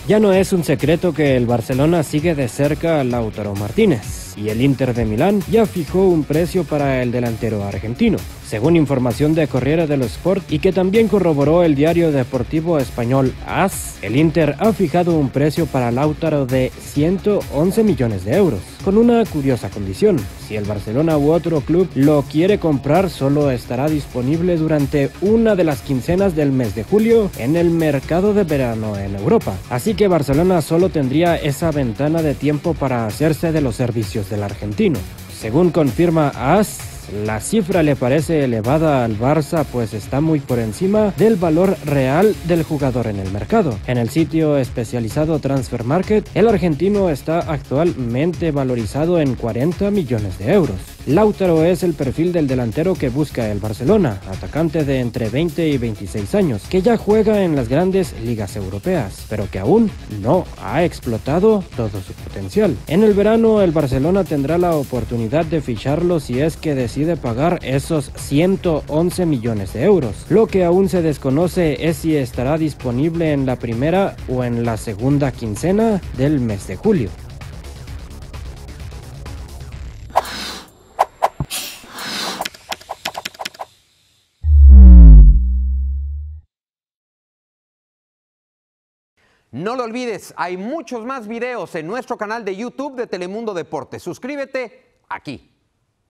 Ya no es un secreto que el Barcelona sigue de cerca a Lautaro Martínez y el Inter de Milán ya fijó un precio para el delantero argentino. Según información de Corriere dello Sport y que también corroboró el diario deportivo español AS, el Inter ha fijado un precio para Lautaro de 111 millones de euros, con una curiosa condición. Si el Barcelona u otro club lo quiere comprar, solo estará disponible durante una de las quincenas del mes de julio en el mercado de verano en Europa. Así que Barcelona solo tendría esa ventana de tiempo para hacerse de los servicios del argentino. Según confirma AS, la cifra le parece elevada al Barça, pues está muy por encima del valor real del jugador en el mercado. En el sitio especializado Transfer Market, el argentino está actualmente valorizado en 40 millones de euros. Lautaro es el perfil del delantero que busca el Barcelona, atacante de entre 20 y 26 años, que ya juega en las grandes ligas europeas, pero que aún no ha explotado todo su potencial. En el verano, el Barcelona tendrá la oportunidad de ficharlo si es que decide pagar esos 111 millones de euros. Lo que aún se desconoce es si estará disponible en la primera o en la segunda quincena del mes de julio. No lo olvides, hay muchos más videos en nuestro canal de YouTube de Telemundo Deportes. Suscríbete aquí.